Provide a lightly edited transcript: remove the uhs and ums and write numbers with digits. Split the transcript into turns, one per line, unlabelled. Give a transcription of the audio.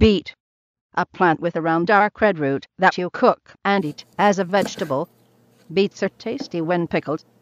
Beet, a plant with a round dark red root that you cook and eat as a vegetable. Beets are tasty when pickled.